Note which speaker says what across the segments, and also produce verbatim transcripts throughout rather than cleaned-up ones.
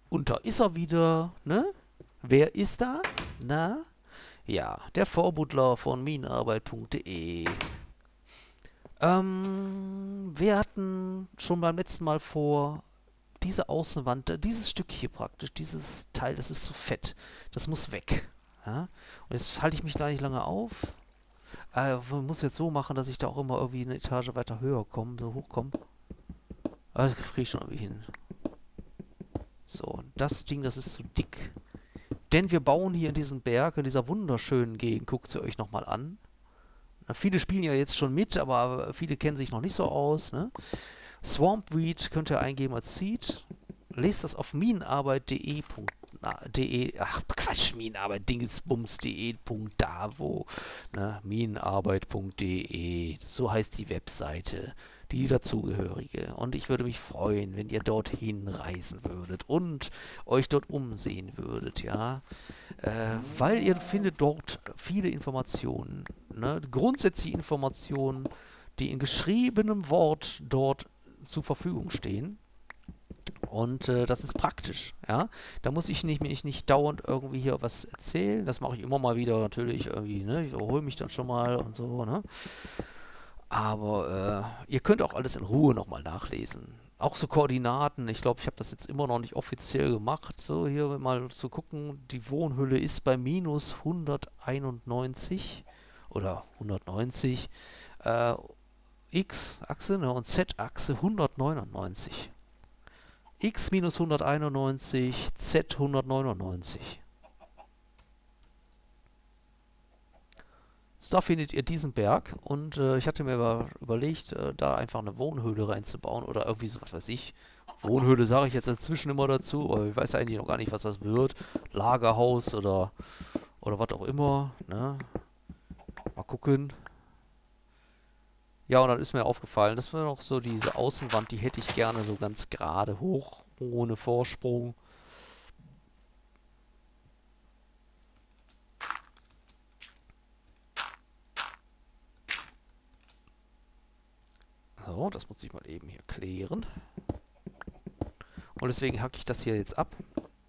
Speaker 1: Und da ist er wieder, ne? Wer ist da? Na? Ja, der Vorbuddler von minenarbeit punkt de. Ähm, wir hatten schon beim letzten Mal vor, diese Außenwand, äh, dieses Stück hier praktisch, dieses Teil, das ist zu fett. Das muss weg. Ja? Und jetzt halte ich mich da nicht lange auf. Äh, man muss jetzt so machen, dass ich da auch immer irgendwie eine Etage weiter höher komme, so hochkomme. Also das kriege ich schon irgendwie hin. So, das Ding, das ist zu dick. Denn wir bauen hier in diesem Berg, in dieser wunderschönen Gegend, guckt sie euch nochmal an. Na, viele spielen ja jetzt schon mit, aber viele kennen sich noch nicht so aus. Ne? Swampweed könnt ihr eingeben als Seed. Lest das auf minenarbeit punkt de. De, ach Quatsch, Minenarbeit, Dingsbums.de, da wo, ne, minenarbeit punkt de, so heißt die Webseite, die dazugehörige. Und ich würde mich freuen, wenn ihr dorthin reisen würdet und euch dort umsehen würdet, ja, äh, weil ihr findet dort viele Informationen, ne, grundsätzliche Informationen, die in geschriebenem Wort dort zur Verfügung stehen. Und äh, das ist praktisch, ja. Da muss ich nicht, mich nicht dauernd irgendwie hier was erzählen. Das mache ich immer mal wieder natürlich irgendwie, ne. Ich erhole mich dann schon mal und so, ne. Aber äh, ihr könnt auch alles in Ruhe nochmal nachlesen. Auch so Koordinaten. Ich glaube, ich habe das jetzt immer noch nicht offiziell gemacht. So, hier mal zu gucken. Die Wohnhöhle ist bei minus hunderteinundneunzig oder hundertneunzig. Äh, X-Achse, ne, und Z-Achse hundertneunundneunzig. X minus hunderteinundneunzig, Z hundertneunundneunzig. So, da findet ihr diesen Berg und äh, ich hatte mir über, überlegt, äh, da einfach eine Wohnhöhle reinzubauen oder irgendwie so, was weiß ich. Wohnhöhle sage ich jetzt inzwischen immer dazu, aber ich weiß eigentlich noch gar nicht, was das wird. Lagerhaus oder, oder was auch immer. Ne? Mal gucken. Ja, und dann ist mir aufgefallen, das war noch so diese Außenwand, die hätte ich gerne so ganz gerade hoch, ohne Vorsprung. So, das muss ich mal eben hier klären. Und deswegen hacke ich das hier jetzt ab.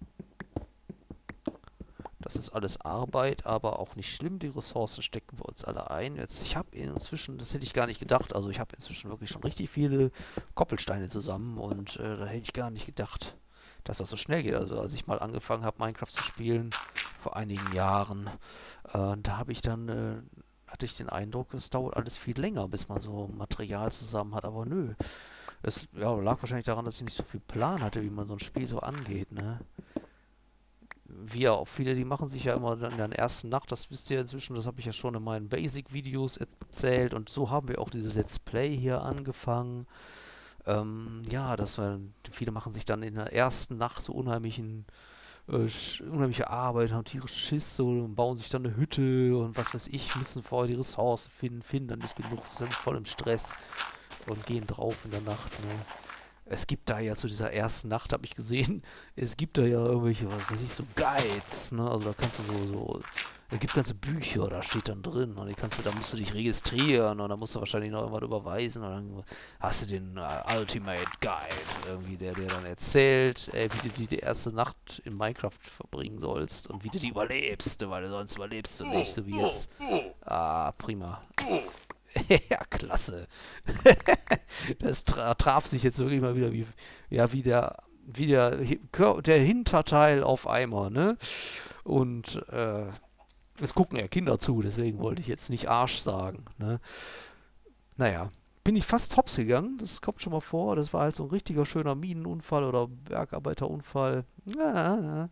Speaker 1: Das ist alles Arbeit, aber auch nicht schlimm. Die Ressourcen stecken wir uns alle ein. Jetzt, ich habe inzwischen, das hätte ich gar nicht gedacht, also ich habe inzwischen wirklich schon richtig viele Koppelsteine zusammen und äh, da hätte ich gar nicht gedacht, dass das so schnell geht. Also als ich mal angefangen habe, Minecraft zu spielen, vor einigen Jahren, äh, da habe ich dann, äh, hatte ich den Eindruck, es dauert alles viel länger, bis man so Material zusammen hat, aber nö. Es ja, lag wahrscheinlich daran, dass ich nicht so viel Plan hatte, wie man so ein Spiel so angeht, ne? Wir, auch viele, die machen sich ja immer in der ersten Nacht, das wisst ihr inzwischen, das habe ich ja schon in meinen Basic-Videos erzählt und so haben wir auch dieses Let's Play hier angefangen. Ähm, ja, dass wir, viele machen sich dann in der ersten Nacht so unheimlichen, äh, unheimliche Arbeit, haben tierisch Schiss so, und bauen sich dann eine Hütte und was weiß ich, müssen vorher die Ressourcen finden, finden dann nicht genug, sind voll im Stress und gehen drauf in der Nacht, ne? Es gibt da ja zu dieser ersten Nacht, habe ich gesehen, es gibt da ja irgendwelche, was weiß ich, so Guides, ne? Also da kannst du so, so, es gibt ganze Bücher, da steht dann drin und die kannst du, da musst du dich registrieren und da musst du wahrscheinlich noch irgendwas überweisen und dann hast du den uh, Ultimate Guide, irgendwie, der dir dann erzählt, ey, wie du die, die erste Nacht in Minecraft verbringen sollst und wie du die überlebst, weil sonst überlebst du nicht, so wie jetzt. Ah, prima. Ja, klasse. Das tra traf sich jetzt wirklich mal wieder wie, ja, wie der, wie der, der Hinterteil auf Eimer, ne? Und äh, es gucken ja Kinder zu, deswegen wollte ich jetzt nicht Arsch sagen, ne? Naja, bin ich fast hops gegangen, das kommt schon mal vor, das war halt so ein richtiger schöner Minenunfall oder Bergarbeiterunfall. Ja,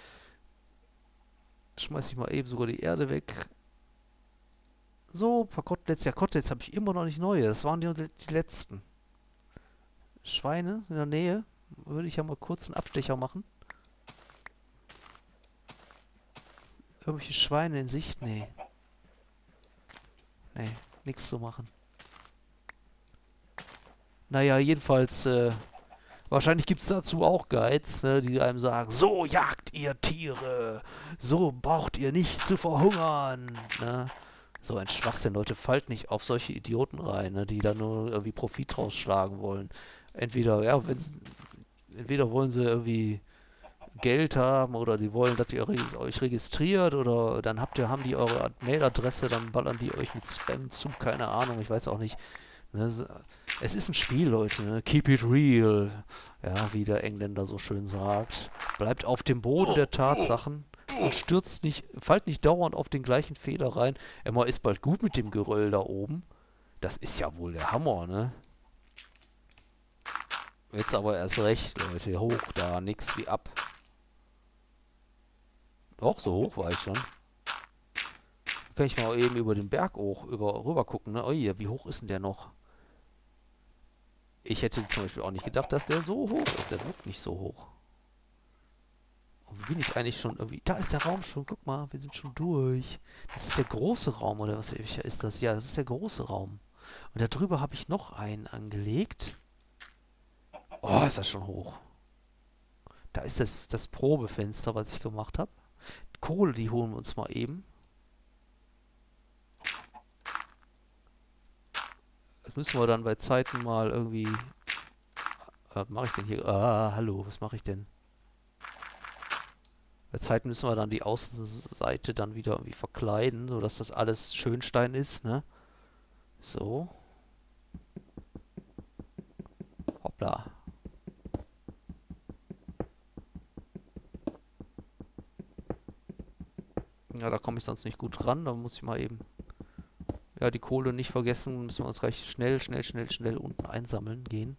Speaker 1: schmeiß ich mal eben sogar die Erde weg. So, ein paar Koteletts. Ja, Koteletts habe ich immer noch nicht neue. Das waren die, die letzten. Schweine in der Nähe. Würde ich ja mal kurz einen Abstecher machen. Irgendwelche Schweine in Sicht? Nee. Nee, nichts zu machen. Naja, jedenfalls, äh, wahrscheinlich gibt es dazu auch Guides, ne, die einem sagen, so jagt ihr Tiere, so braucht ihr nicht zu verhungern, ne? So ein Schwachsinn, Leute, fallt nicht auf solche Idioten rein, ne, die da nur irgendwie Profit rausschlagen wollen. Entweder, ja, wenn entweder wollen sie irgendwie Geld haben oder die wollen, dass ihr regis- euch registriert oder dann habt ihr, haben die eure Mailadresse, dann ballern die euch mit Spam zu, keine Ahnung, ich weiß auch nicht. Ne, es ist ein Spiel, Leute, ne? Keep it real. Ja, wie der Engländer so schön sagt. Bleibt auf dem Boden der Tatsachen und stürzt nicht, fallt nicht dauernd auf den gleichen Fehler rein. Emma ist bald gut mit dem Geröll da oben. Das ist ja wohl der Hammer, ne? Jetzt aber erst recht, Leute. Hoch da, nix wie ab. Doch, so hoch war ich schon. Da kann ich mal eben über den Berg hoch, über, rüber gucken, ne? Oh je, wie hoch ist denn der noch? Ich hätte zum Beispiel auch nicht gedacht, dass der so hoch ist. Der wirkt nicht so hoch. Und wie bin ich eigentlich schon irgendwie... Da ist der Raum schon. Guck mal, wir sind schon durch. Das ist der große Raum, oder was ist das? Ja, das ist der große Raum. Und da drüber habe ich noch einen angelegt. Oh, ist das schon hoch. Da ist das, das Probefenster, was ich gemacht habe. Kohle, die holen wir uns mal eben. Das müssen wir dann bei Zeiten mal irgendwie... Was mache ich denn hier? Ah, hallo, was mache ich denn? Bei Zeiten müssen wir dann die Außenseite dann wieder irgendwie verkleiden, sodass das alles Schönstein ist, ne? So. Hoppla. Ja, da komme ich sonst nicht gut ran, da muss ich mal eben... Ja, die Kohle nicht vergessen, müssen wir uns gleich schnell, schnell, schnell, schnell unten einsammeln gehen.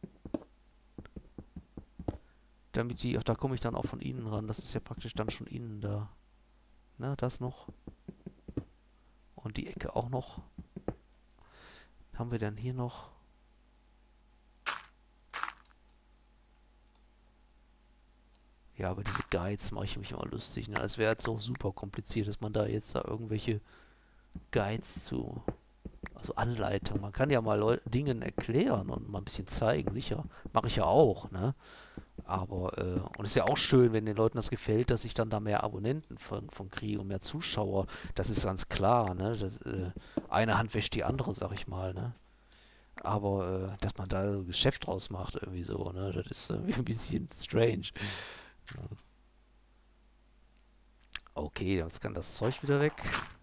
Speaker 1: Damit die, ach, da komme ich dann auch von innen ran, das ist ja praktisch dann schon innen da. Na, das noch. Und die Ecke auch noch. Was haben wir denn hier noch? Ja, aber diese Guides mache ich mich immer lustig, ne? Es wäre jetzt so super kompliziert, dass man da jetzt da irgendwelche Guides zu, also Anleitungen. Man kann ja mal Leu Dingen erklären und mal ein bisschen zeigen, sicher. Mache ich ja auch, ne? Aber, äh, und es ist ja auch schön, wenn den Leuten das gefällt, dass ich dann da mehr Abonnenten von, von kriege und mehr Zuschauer. Das ist ganz klar, ne? Das, äh, eine Hand wäscht die andere, sag ich mal, ne? Aber, äh, dass man da so Geschäft draus macht, irgendwie so, ne? Das ist irgendwie ein bisschen strange. Ja. Okay, jetzt kann das Zeug wieder weg.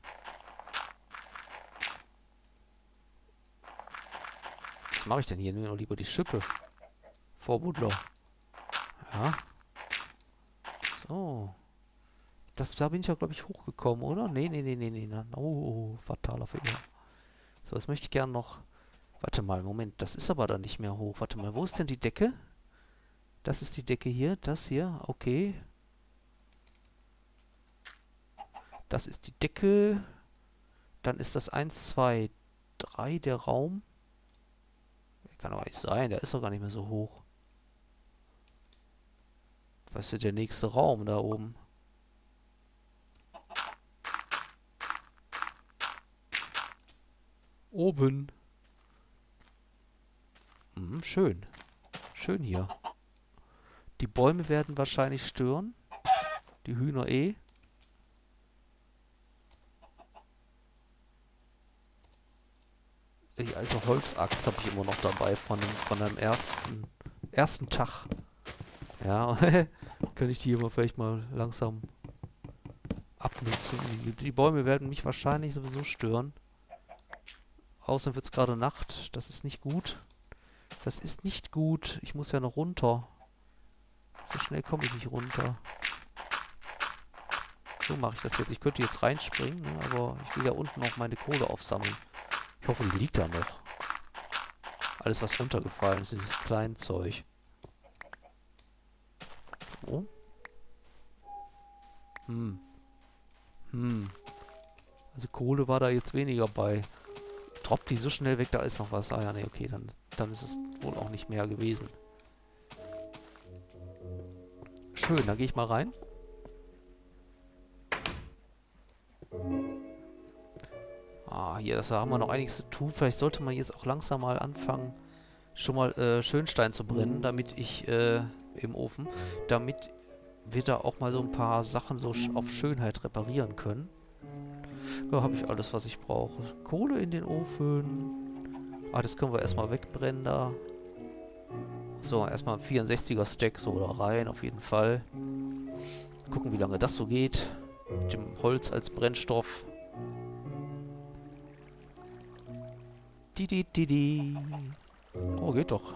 Speaker 1: Was mache ich denn hier? Nur lieber die Schippe. Vorbuddler. Ja. So. Das, da bin ich ja, glaube ich, hochgekommen, oder? Nee, nee, nee, nee, nee. nee. Oh, fataler Fehler. So, jetzt möchte ich gerne noch... Warte mal, Moment. Das ist aber dann nicht mehr hoch. Warte mal, wo ist denn die Decke? Das ist die Decke hier. Das hier. Okay. Das ist die Decke. Dann ist das eins, zwei, drei der Raum. Kann aber nicht sein. Der ist doch gar nicht mehr so hoch. Was ist der nächste Raum da oben? Oben. Hm, schön. Schön hier. Die Bäume werden wahrscheinlich stören. Die Hühner eh. Die alte Holzaxt habe ich immer noch dabei von, von einem ersten, ersten Tag. Ja, kann ich die immer vielleicht mal langsam abnutzen. Die, die Bäume werden mich wahrscheinlich sowieso stören. Außerdem wird es gerade Nacht. Das ist nicht gut. Das ist nicht gut. Ich muss ja noch runter. So schnell komme ich nicht runter. So mache ich das jetzt. Ich könnte jetzt reinspringen, ne, aber ich will ja unten noch meine Kohle aufsammeln. Ich hoffe, die liegt da noch. Alles, was runtergefallen ist, dieses Kleinzeug. So. Hm. Hm. Also Kohle war da jetzt weniger bei. Droppt die so schnell weg, da ist noch was. Ah ja, nee, okay, dann, dann ist es wohl auch nicht mehr gewesen. Schön, da gehe ich mal rein. Ah, hier, das haben wir noch einiges zu tun. Vielleicht sollte man jetzt auch langsam mal anfangen, schon mal äh, Schönstein zu brennen, damit ich äh, im Ofen, damit wir da auch mal so ein paar Sachen so sch auf Schönheit reparieren können. Ja, habe ich alles, was ich brauche. Kohle in den Ofen. Ah, das können wir erstmal wegbrennen da. So, erstmal ein vierundsechziger Stack so da rein, auf jeden Fall. Gucken, wie lange das so geht. Mit dem Holz als Brennstoff. Die, die, die, die. Oh, geht doch.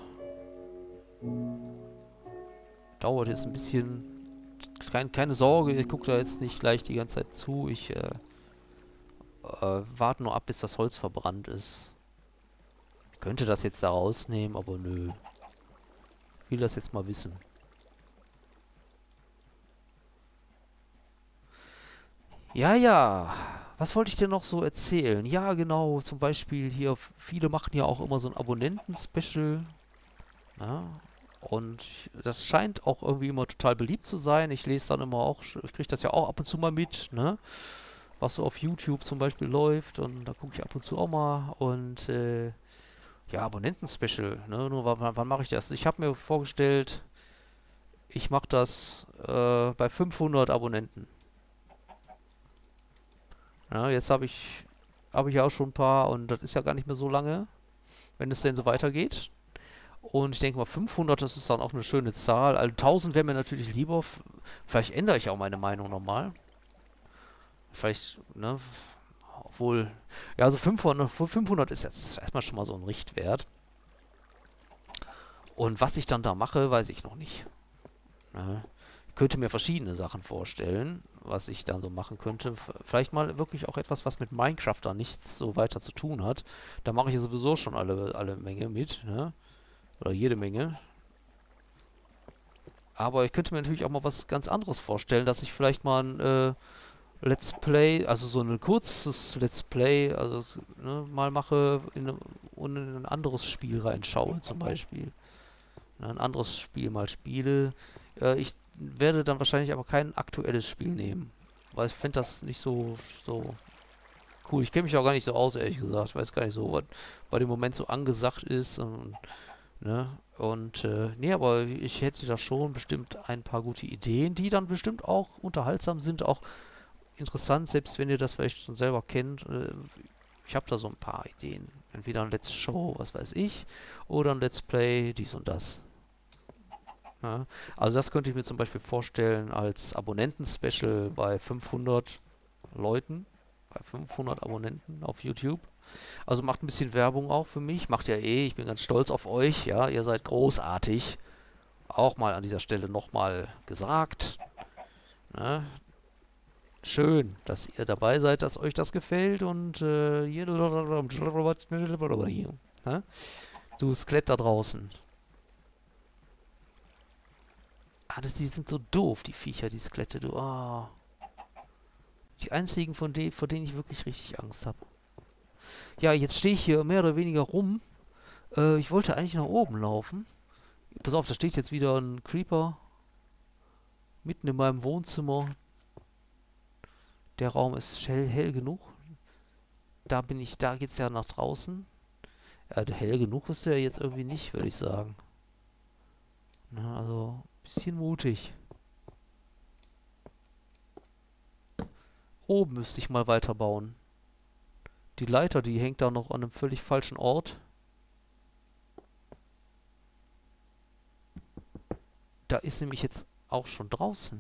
Speaker 1: Dauert jetzt ein bisschen. Kein, keine Sorge, ich gucke da jetzt nicht gleich die ganze Zeit zu. Ich äh, äh, warte nur ab, bis das Holz verbrannt ist. Ich könnte das jetzt da rausnehmen, aber nö. Ich will das jetzt mal wissen. Ja, ja. Was wollte ich dir noch so erzählen? Ja, genau. Zum Beispiel hier, viele machen ja auch immer so ein Abonnenten-Special. Ja. Und das scheint auch irgendwie immer total beliebt zu sein. Ich lese dann immer auch, ich kriege das ja auch ab und zu mal mit, ne? Was so auf YouTube zum Beispiel läuft. Und da gucke ich ab und zu auch mal. Und äh, ja, Abonnenten-Special, ne? Nur wann, wann mache ich das? Ich habe mir vorgestellt, ich mache das äh, bei fünfhundert Abonnenten. Ja, jetzt habe ich, habe ich ja auch schon ein paar und das ist ja gar nicht mehr so lange, wenn es denn so weitergeht. Und ich denke mal, fünfhundert, das ist dann auch eine schöne Zahl. Also tausend wäre mir natürlich lieber. F- Vielleicht ändere ich auch meine Meinung nochmal. Vielleicht, ne, obwohl, ja, also fünfhundert, fünfhundert ist jetzt erstmal schon mal so ein Richtwert. Und was ich dann da mache, weiß ich noch nicht. Ne? Ich könnte mir verschiedene Sachen vorstellen, was ich dann so machen könnte. F- Vielleicht mal wirklich auch etwas, was mit Minecraft da nichts so weiter zu tun hat. Da mache ich ja sowieso schon alle, alle Menge mit, ne? Oder jede Menge. Aber ich könnte mir natürlich auch mal was ganz anderes vorstellen, dass ich vielleicht mal ein äh, Let's Play, also so ein kurzes Let's Play, also ne, mal mache in, eine, und in ein anderes Spiel reinschaue zum Beispiel. Ne, ein anderes Spiel mal spiele. Äh, ich werde dann wahrscheinlich aber kein aktuelles Spiel nehmen. Weil ich finde das nicht so, so cool. Ich kenne mich auch gar nicht so aus, ehrlich gesagt. Ich weiß gar nicht so, was bei dem Moment so angesagt ist. Und ne? Und, äh, nee, aber ich hätte da schon bestimmt ein paar gute Ideen, die dann bestimmt auch unterhaltsam sind, auch interessant, selbst wenn ihr das vielleicht schon selber kennt. Äh, ich habe da so ein paar Ideen. Entweder ein Let's Show, was weiß ich, oder ein Let's Play, dies und das. Ja? Also das könnte ich mir zum Beispiel vorstellen als Abonnenten-Special bei fünfhundert Leuten, bei fünfhundert Abonnenten auf YouTube. Also macht ein bisschen Werbung auch für mich. Macht ja eh, ich bin ganz stolz auf euch. Ja, ihr seid großartig. Auch mal an dieser Stelle nochmal gesagt. Ne? Schön, dass ihr dabei seid, dass euch das gefällt und äh, ne? Du Skelett da draußen. Ah, das, die sind so doof, die Viecher, die Skelette. Du, oh. Die einzigen, von denen, vor denen ich wirklich richtig Angst habe. Ja, jetzt stehe ich hier mehr oder weniger rum. Äh, ich wollte eigentlich nach oben laufen. Pass auf, da steht jetzt wieder ein Creeper. Mitten in meinem Wohnzimmer. Der Raum ist hell, hell genug. Da bin ich, da geht's ja nach draußen. Ja, hell genug ist der jetzt irgendwie nicht, würde ich sagen. Na, also, bisschen mutig. Oben müsste ich mal weiterbauen. Die Leiter, die hängt da noch an einem völlig falschen Ort. Da ist nämlich jetzt auch schon draußen.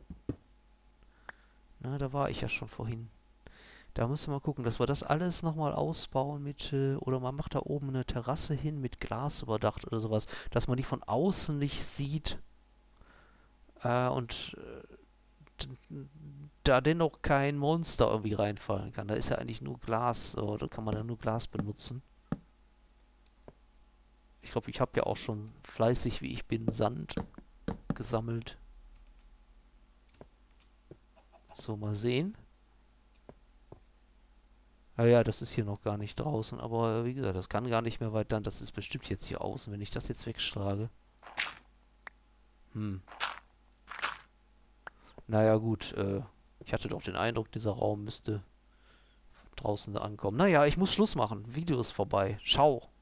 Speaker 1: Na, da war ich ja schon vorhin. Da müssen wir mal gucken, dass wir das alles nochmal ausbauen mit, äh, oder man macht da oben eine Terrasse hin mit Glas überdacht oder sowas, dass man die von außen nicht sieht. Äh, und äh, da dennoch kein Monster irgendwie reinfallen kann. Da ist ja eigentlich nur Glas, so, da kann man ja nur Glas benutzen. Ich glaube, ich habe ja auch schon fleißig, wie ich bin, Sand gesammelt. So, mal sehen. Naja, das ist hier noch gar nicht draußen, aber wie gesagt, das kann gar nicht mehr weit dann. Das ist bestimmt jetzt hier außen, wenn ich das jetzt wegschlage. Hm. Naja, gut, äh, ich hatte doch den Eindruck, dieser Raum müsste draußen da ankommen. Naja, ich muss Schluss machen. Video ist vorbei. Ciao.